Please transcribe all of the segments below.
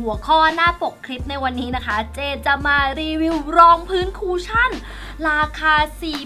หัวข้อหน้าปกคลิปในวันนี้นะคะเจจะมารีวิวรองพื้นคูชั่นราคา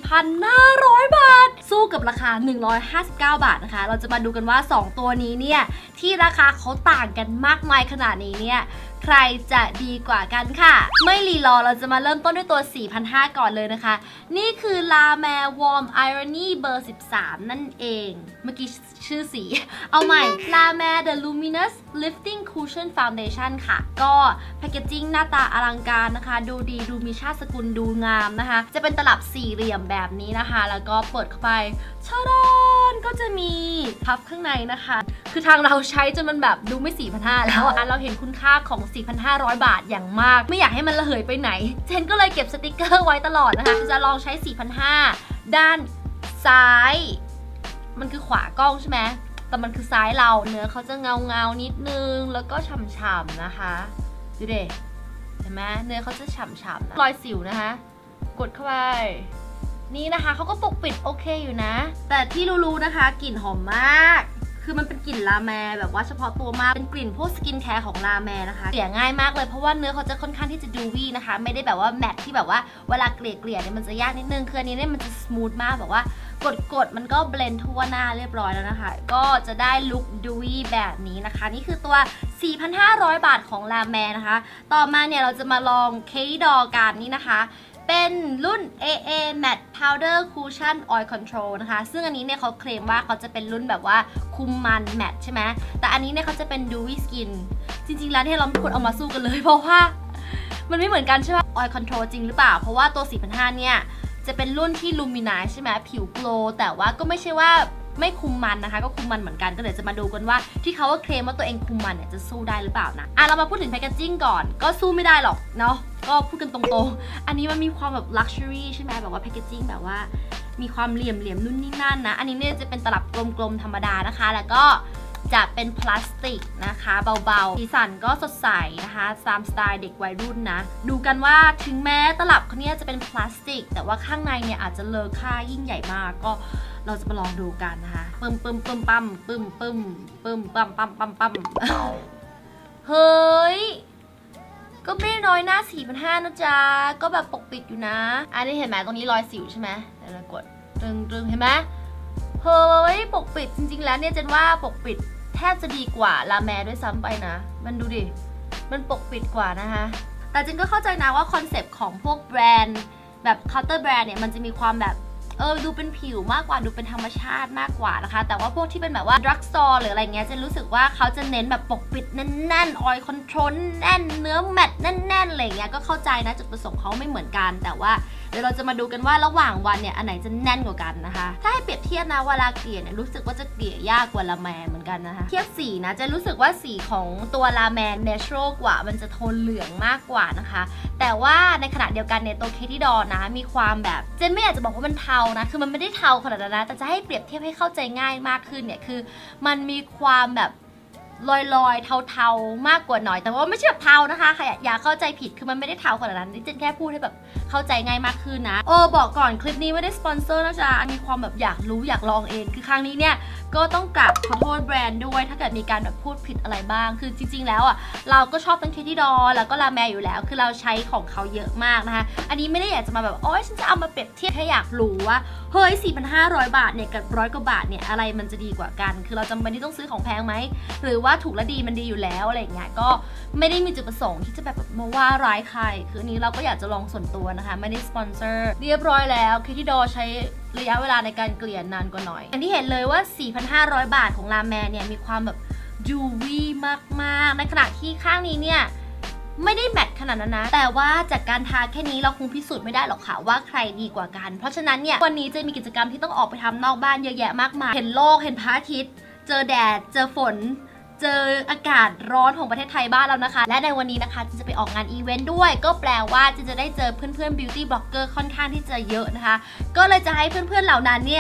4,500 บาทสู้กับราคา 159 บาทนะคะเราจะมาดูกันว่า 2 ตัวนี้เนี่ยที่ราคาเขาต่างกันมากมายขนาดนี้เนี่ยใครจะดีกว่ากันค่ะไม่รีรอเราจะมาเริ่มต้นด้วยตัว 4,500 ก่อนเลยนะคะนี่คือลาแมร์วอร์มไอรอนี่เบอร์ 13 นั่นเองเมื่อกี้ชื่อสีเอาใหม่ลาแมร์ The Luminous Lifting Cushion Foundation ค่ะก็แพคเกจจิ้งหน้าตาอลังการนะคะดูดีดูมีชาติสกุลดูงามนะคะจะเป็นตลับสี่เหลี่ยมแบบนี้นะคะแล้วก็เปิดเข้าไปชาดอนก็จะมีพับข้างในนะคะคือทางเราใช้จนมันแบบดูไม่ 4,500 แล้วเราเห็นคุณค่าของ 4,500 บาทอย่างมากไม่อยากให้มันระเหยไปไหนเจนก็เลยเก็บสติกเกอร์ไว้ตลอดนะคะจะลองใช้ 4,500 ด้านซ้ายมันคือขวากล้องใช่ไหมแต่มันคือซ้ายเราเนื้อเขาจะเงานิดนึงแล้วก็ฉ่ำๆนะคะดูดิเห็นไหมเนื้อเขาจะฉ่ำๆนะรอยสิวนะคะกดเข้าไปนี่นะคะเขาก็ปกปิดโอเคอยู่นะแต่ที่รู้ๆนะคะกลิ่นหอมมากคือมันเป็นกลิ่นลาแมร์แบบว่าเฉพาะตัวมากเป็นกลิ่นพวกสกินแคร์ของลาแมร์นะคะเกลี่ยง่ายมากเลยเพราะว่าเนื้อเขาจะค่อนข้างที่จะดูวี่นะคะไม่ได้แบบว่าแมทที่แบบว่าเวลาเกลี่ยเนี่ยมันจะยากนิดนึงคืออันนี้เนี่ยมันจะสมูทมากแบบว่ากดมันก็เบลนด์ทั่วหน้าเรียบร้อยแล้วนะคะก็จะได้ลุคดูวี่แบบนี้นะคะนี่คือตัว 4,500 บาทของลาแมร์นะคะต่อมาเนี่ยเราจะมาลองเคดอกันนี่นะคะเป็นรุ่น AA Matte Powder Cushion Oil Control นะคะซึ่งอันนี้เนี่ยเขาเคลมว่าเขาจะเป็นรุ่นแบบว่าคุมมันแมตใช่ไหมแต่อันนี้เนี่ยเขาจะเป็น Dewy Skin จริงๆแล้วเนี่ยเราไม่ควรเอามาสู้กันเลยเพราะว่ามันไม่เหมือนกันใช่ไหม Oil Control จริงหรือเปล่าเพราะว่าตัว 4,500 เนี่ยจะเป็นรุ่นที่ Luminize ใช่ไหมผิวโกลว์แต่ว่าก็ไม่ใช่ว่าไม่คุมมันนะคะก็คุมมันเหมือนกันก็เดี๋ยวจะมาดูกันว่าที่เขาว่าเคลมว่าตัวเองคุมมันเนี่ยจะสู้ได้หรือเปล่านะเรามาพูดถึงแพคเกจจิ้งก่อนก็สู้ไม่ได้หรอกเนาะก็พูดกันตรงๆอันนี้มันมีความแบบ luxury ใช่ไหมแบบว่าแพคเกจจิ้งแบบว่ามีความเหลี่ยมนู่นนี่นั่นนะอันนี้เนี่ยจะเป็นตลับกลมๆธรรมดานะคะแล้วก็จะเป็นพลาสติกนะคะเบาๆสีสันก็สดใสนะคะตามสไตล์เด็กวัยรุ่นนะดูกันว่าถึงแม้ตลับเขาเนี่ยจะเป็นพลาสติกแต่ว่าข้างในเนี่ยอาจจะเลอค่ายิ่งใหญ่มากก็เราจะมาลองดูกันนะคะปึ้มปั๊มเฮ้ยก็ไม่น้อยหน้า 4,500 นะจ๊ะก็แบบปกปิดอยู่นะอันนี้เห็นไหมตรงนี้รอยสิวใช่ไหมเดี๋ยวเรากดตึงเห็นไหมเฮ้ยปกปิดจริงๆแล้วเนี่ยเจนว่าปกปิดแทบจะดีกว่าลาแมร์ด้วยซ้ำไปนะมันดูดิมันปกปิดกว่านะคะแต่เจนก็เข้าใจนะว่าคอนเซปต์ของพวกแบรนด์แบบเคาน์เตอร์แบรนด์เนี่ยมันจะมีความแบบดูเป็นผิวมากกว่าดูเป็นธรรมชาติมากกว่านะคะแต่ว่าพวกที่เป็นแบบว่าดรักสโตร์หรืออะไรเงี้ยจะรู้สึกว่าเขาจะเน้นแบบปกปิดแน่นๆออยล์คอนโทรลแน่นเนื้อแมตต์แน่นๆอะไรเงี้ยก็เข้าใจนะจุดประสงค์เขาไม่เหมือนกันแต่ว่าเดี๋ยวเราจะมาดูกันว่าระหว่างวันเนี่ยอันไหนจะแน่นกว่ากันนะคะถ้าให้เปรียบเทียบนะเวลาเกลี่ยเนี่ยรู้สึกว่าจะเกลี่ยยากกว่าลาแมร์เหมือนกันนะคะเทียบสีนะจะรู้สึกว่าสีของตัวลาแมร์เนเชอรัลกว่ามันจะโทนเหลืองมากกว่านะคะแต่ว่าในขณะเดียวกันเนี่ยตัวเคที่ดอนะมีความแบบเจนไม่อยากจะบอกว่ามันเทานะคือมันไม่ได้เทาขนาดนั้นนะแต่จะให้เปรียบเทียบให้เข้าใจง่ายมากขึ้นเนี่ยคือมันมีความแบบลอยเทาๆมากกว่าหน่อยแต่ว่าไม่ใช่แบบเทานะคะอย่าเข้าใจผิดคือมันไม่ได้เทาขนาดนั้นนี่เจนแค่พูดให้แบบเข้าใจง่ายมากขึ้นนะบอกก่อนคลิปนี้ไม่ได้สปอนเซอร์นะจ๊ะมีความแบบอยากรู้อยากลองเองคือครั้งนี้เนี่ยก็ต้องกราบขอโทษแบรนด์ด้วยถ้าเกิดมีการแบบพูดผิดอะไรบ้างคือจริงๆแล้วเราก็ชอบทั้งเคที่ดอแล้วก็ลาแมร์อยู่แล้วคือเราใช้ของเขาเยอะมากนะคะอันนี้ไม่ได้อยากจะมาแบบโอ๊ยฉันจะเอามาเปรียบเทียบแค่อยากรู้ว่าเฮ้ย 4,500 บาทเนี่ยกับ100 กว่าบาทเนี่ยอะไรมันจะดีกว่ากันคือเราจำเป็นที่ต้องซื้อของแพงไหมหรือว่าถูกและดีมันดีอยู่แล้วอะไรอย่างเงี้ยก็ไม่ได้มีจุดประสงค์ที่จะแบบมาว่าร้ายใครคืออันนี้เราก็อยากจะลองส่วนตัวนะคะไม่ได้สปอนเซอร์เรียบร้อยแล้วเคที่ดอใช้ระยะเวลาในการเกลี่ยนานกว่าหน่อยอย่างที่เห็นเลยว่า 4,500 บาทของลาแมร์เนี่ยมีความแบบดูวี่มากๆในขณะที่ข้างนี้เนี่ยไม่ได้แมทขนาดนั้นนะแต่ว่าจากการทาแค่นี้เราคงพิสูจน์ไม่ได้หรอกค่ะว่าใครดีกว่ากันเพราะฉะนั้นเนี่ยวันนี้จะมีกิจกรรมที่ต้องออกไปทำนอกบ้านเยอะแยะมากมายเห็นโลกเห็นพระอาทิตย์เจอแดดเจอฝนเจออากาศร้อนของประเทศไทยบ้านแล้วนะคะและในวันนี้นะคะจะไปออกงานอีเวนต์ด้วยก็แปลว่าจะได้เจอเพื่อนๆบิวตี้บล็อกเกอร์ค่อนข้างที่จะเยอะนะคะก็เลยจะให้เพื่อนๆเหล่านั้นเนี่ย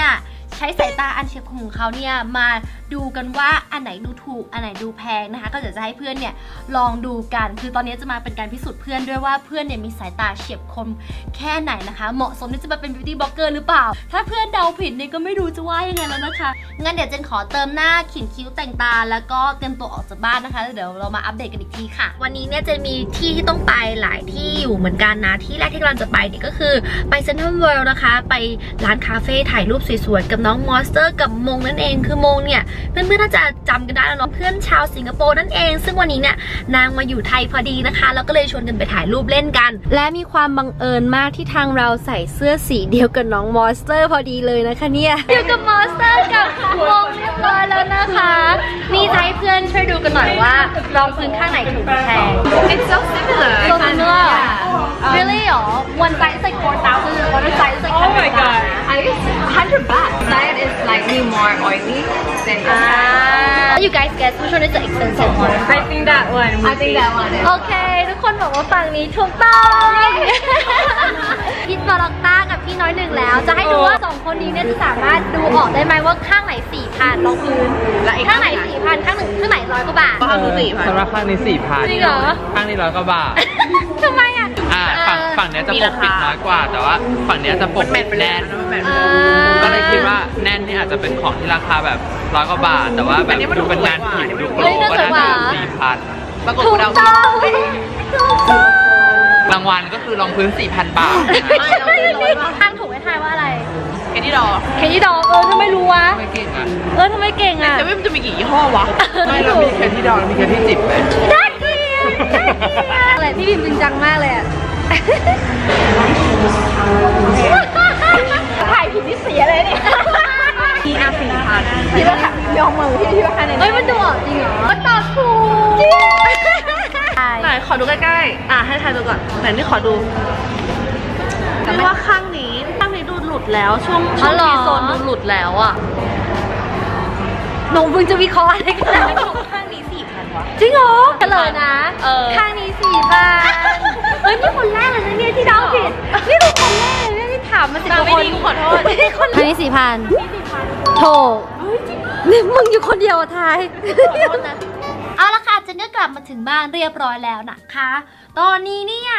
ใช้สายตาอันเฉียบคมของเขาเนี่ยมาดูกันว่าอันไหนดูถูกอันไหนดูแพงนะคะก็จะให้เพื่อนเนี่ยลองดูกันคือตอนนี้จะมาเป็นการพิสูจน์เพื่อนด้วยว่าเพื่อนเนี่ยมีสายตาเฉียบคมแค่ไหนนะคะเหมาะสมที่จะมาเป็นบิวตี้บล็อกเกอร์หรือเปล่าถ้าเพื่อนเดาผิดเนี่ยก็ไม่รู้จะว่ายังไงแล้วนะคะงั้นเดี๋ยวเจนขอเติมหน้าเขียนคิ้วแต่งตาแล้วก็เตรียมตัวออกจากบ้านนะคะเดี๋ยวเรามาอัปเดตกันอีกทีค่ะวันนี้เนี่ยเจนมีที่ที่ต้องไปหลายที่อยู่เหมือนกันนะที่แรกที่กำลังจะไปเนี่ยก็คือไปเซ็นทรัลเวิลด์นะคะไปร้านคาเฟ่ถ่ายรูปสวยๆกับน้องมอสเตอร์กับมงนั่นเองคือมงเนี่ยเพื่อนๆน่าจะจำกันได้แล้วเนาะเพื่อนชาวสิงคโปร์นั่นเองซึ่งวันนี้เนี่ยนางมาอยู่ไทยพอดีนะคะแล้วก็เลยชวนกันไปถ่ายรูปเล่นกันและมีความบังเอิญมากที่ทางเราใส่เสื้อสีเดียวกับน้องมอสเตอร์พอดีเลยนะคะเนี่ยอยู่กับมอสเตอร์กับมงเรียบร้อยแล้วนะคะนี่จะให้เพื่อนช่วยดูกันหน่อยว่ารองพื้นข้างไหนถูกแพง It's so similar. So similar. Really? One side is like 4,000 and other side is like 100 Oh my god. baht. I used 100 baht. Side is slightly more oily than the side. You guys guess which one is the expensive one? I think that one. I think that one. โอเคทุกคนบอกว่าฝั่งนี้ถูกต้องพี่บอล็อกต้ากับพี่น้อยหนึ่งแล้วจะให้ดูว่า2คนนี้เนี่ยจะสามารถดูออกได้ไหมว่าข้างไหน 4,000 รองพื้นข้างไหน 4,000 ข้างไหน100 กว่าบาทข้างนี้4,000 สำหรับข้างนี้ 4,000 จริงเหรอข้างนี้100 กว่าบาททำไมอ่ะฝั่งเนี้ยจะปกปิดน้อยกว่า แต่ว่าฝั่งเนี้ยจะปกปิดแน่นก็เลยคิดว่าแน่นนี่อาจจะเป็นของที่ราคาแบบ100 กว่าบาท แต่ว่าแบบดูเป็นงานผิวดูโปรก็น่าจะ4,000ปรากฏถูกเราต้องรางวัลก็คือรองพื้น 4,000 บาทข้างถูกให้ทายว่าอะไรแค่นี้ดอเคที่ดอทำไมรู้วะไม่เก่งอ่ะทำไมเก่งอ่ะแต่มันจะมีกี่ยี่ห้อวะไม่เรามีแค่ที่ดาวมีแค่ที่จิบเลยได้เกียร์อะไรพี่บิมจริงจังมากเลยอ่ะถ่ายผิดที่เสียเลยเนี่ยที่4,000ที่ว่าค่ะยอมมือที่ว่าค่ะในเฮ้ยมันดูออกจริงเหรอตอบถูกไหนขอดูใกล้ๆให้ทายดูก่อนไหนนี่ขอดูพี่ว่าข้างนี้ดูหลุดแล้วช่วงที่โซนดูหลุดแล้วอ่ะหนูมึงจะวิเคราะห์อะไรกันข้างนี้ 4,000 วะจริงเหรอเฉลยนะข้างนี้4,000เฮ้ยนี่คนแรกเลยนะเนี่ยที่เดาผิดนี่เป็นคนแรกเลยเนี่ยที่ถามมา10 กว่าคนขอโทษข้างนี้4,000โถนี่มึงอยู่คนเดียวทายเอาละค่ะเจนก็กลับมาถึงบ้านเรียบร้อยแล้วนะคะตอนนี้เนี่ย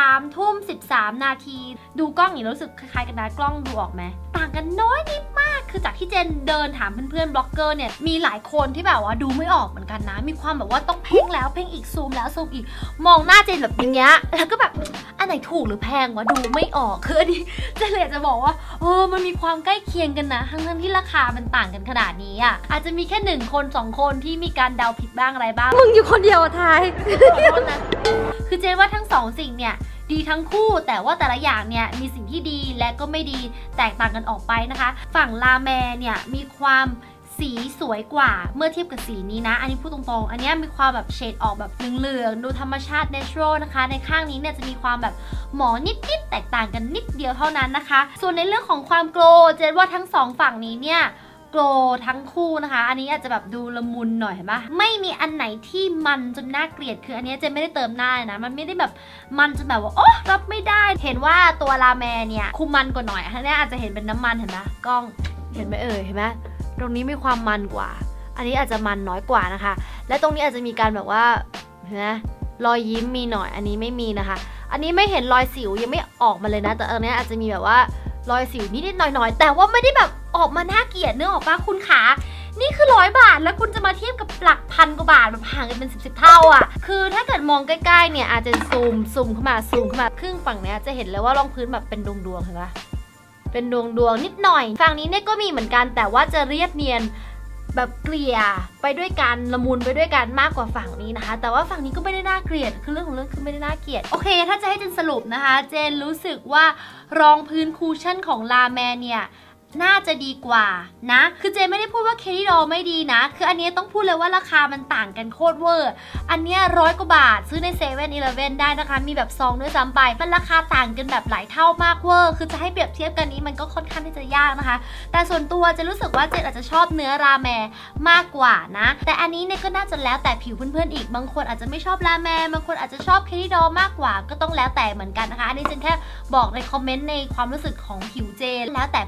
3:13 นาทีดูกล้องอย่างนี้รู้สึกคล้ายๆกันนะกล้องดูออกไหมต่างกันน้อยนิดมากคือจากที่เจนเดินถามเพื่อนๆบล็อกเกอร์เนี่ยมีหลายคนที่แบบว่าดูไม่ออกเหมือนกันนะมีความแบบว่าต้องเพ่งแล้วเพ่งอีกซูมแล้วซูมอีกมองหน้าเจนแบบอย่างเงี้ยแล้วก็แบบอันไหนถูกหรือแพงวะดูไม่ออกคืออันนี้เจนเลยจะบอกว่ามันมีความใกล้เคียงกันนะทั้งที่ราคามันต่างกันขนาดนี้อ่ะอาจจะมีแค่1 คน 2 คนที่มีการเดาผิดบ้างอะไรบ้างมึงอยู่คนเดียวทายคือเจนว่าทั้ง2 สิ่งเนี่ยดีทั้งคู่แต่ว่าแต่ละอย่างเนี่ยมีสิ่งที่ดีและก็ไม่ดีแตกต่างกันออกไปนะคะฝั่งลาแมเนี่ยมีความสีสวยกว่าเมื่อเทียบกับสีนี้นะอันนี้พูดตรงๆอันนี้มีความแบบเฉดออกแบบเหลืองๆดูธรรมชาติ natural นะคะในข้างนี้เนี่ยจะมีความแบบหมอนิดๆแตกต่างกันนิดเดียวเท่านั้นนะคะส่วนในเรื่องของความโกลว์เจนว่าทั้ง2 ฝั่งนี้เนี่ยโกลทั้งคู่นะคะอันนี้อาจจะแบบดูละมุนหน่อยเห็นปะไม่มีอันไหนที่มันจนน่าเกลียดคืออันนี้เจนไม่ได้เติมหน้านะมันไม่ได้แบบมันจนแบบว่าโอ๊ะรับไม่ได้เห็นว่าตัวลาแมเนี่ยคุมมันกว่าหน่อยอันนี้อาจจะเห็นเป็นน้ำมันเห็นปะกล้องเห็นไหมเห็นไหมตรงนี้มีความมันกว่าอันนี้อาจจะมันน้อยกว่านะคะและตรงนี้อาจจะมีการแบบว่าเห็นไหมรอยยิ้มมีหน่อยอันนี้ไม่มีนะคะอันนี้ไม่เห็นรอยสิวยังไม่ออกมาเลยนะแต่อันนี้อาจจะมีแบบว่ารอยสิวนิดๆหน่อยๆแต่ว่าไม่ได้แบบออกมาน่าเกลียดเนื้อออกปะคุณขานี่คือ100 บาทแล้วคุณจะมาเทียบกับหลักพันกว่าบาทแบบห่างกันเป็น10 เท่าอ่ะคือถ้าเกิดมองใกล้ๆเนี่ยอาจจะซูมเข้ามาครึ่งฝั่งเนี้ยจะเห็นเลยว่ารองพื้นแบบเป็นดวงๆเห็นปะเป็นดวงนิดหน่อยฝั่งนี้เนี่ยก็มีเหมือนกันแต่ว่าจะเรียบเนียนแบบเกลี่ยไปด้วยกันละมุนไปด้วยกันมากกว่าฝั่งนี้นะคะแต่ว่าฝั่งนี้ก็ไม่ได้น่าเกลียดคือเรื่องของเรื่องคือไม่ได้น่าเกลียดโอเคถ้าจะให้เจนสรุปนะคะเจนรู้สึกว่ารองพื้นคูชั่นของลาแมเนี่ยน่าจะดีกว่านะคือเจนไม่ได้พูดว่าเคที่ดอไม่ดีนะคืออันนี้ต้องพูดเลยว่าราคามันต่างกันโคตรเวอร์อันนี้100 กว่าบาทซื้อใน7-Elevenได้นะคะมีแบบซองด้วยซ้ำไปมันราคาต่างกันแบบหลายเท่ามากเวอร์คือจะให้เปรียบเทียบกันนี้มันก็ค่อนข้างที่จะยากนะคะแต่ส่วนตัวจะรู้สึกว่าเจนอาจจะชอบเนื้อราแมมากกว่านะแต่อันนี้เนี่ยก็น่าจะแล้วแต่ผิวเพื่อนๆอีกบางคนอาจจะไม่ชอบราแมบางคนอาจจะชอบเคที่ดอมากกว่าก็ต้องแล้วแต่เหมือนกันนะคะอันนี้เจนแค่บอกในคอมเมนต์ในความรู้สึกของผิวเจนแล้วแต่เพื่อนๆละ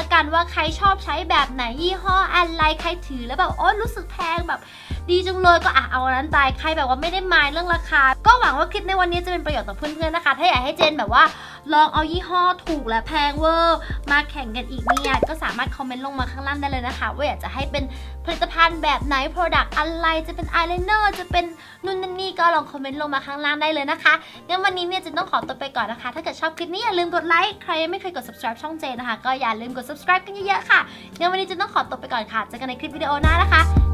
ละกันว่าใครชอบใช้แบบไหนยี่ห้ออะไรใครถือแล้วแบบโอ๊ยรู้สึกแพงแบบดีจังเลยก็เอาอันนั้นไปใครแบบว่าไม่ได้มายเรื่องราคาก็หวังว่าคลิปในวันนี้จะเป็นประโยชน์ต่อเพื่อนๆนะคะถ้าอยากให้เจนแบบว่าลองเอายี่ห้อถูกและแพงเวอร์มาแข่งกันอีกเนี่ยก็สามารถคอมเมนต์ลงมาข้างล่างได้เลยนะคะว่าอยากจะให้เป็นผลิตภัณฑ์แบบไหน Product อะไรจะเป็นอายไลเนอร์จะเป็นนู่นนี่ก็ลองคอมเมนต์ลงมาข้างล่างได้เลยนะคะงั้นวันนี้เนี่ยเจนต้องขอตัวไปก่อนนะคะถ้าเกิดชอบคลิปนี้อย่าลืมกดไลค์ใครยังไม่เคยกด subscribe ช่องเจนนะคะก็อย่าลืมกด subscribe กันเยอะๆค่ะงั้นวันนี้เจนต้องขอตัวไปก่อนค่ะเจอกันในคลิปวิดีโอหน้านะคะ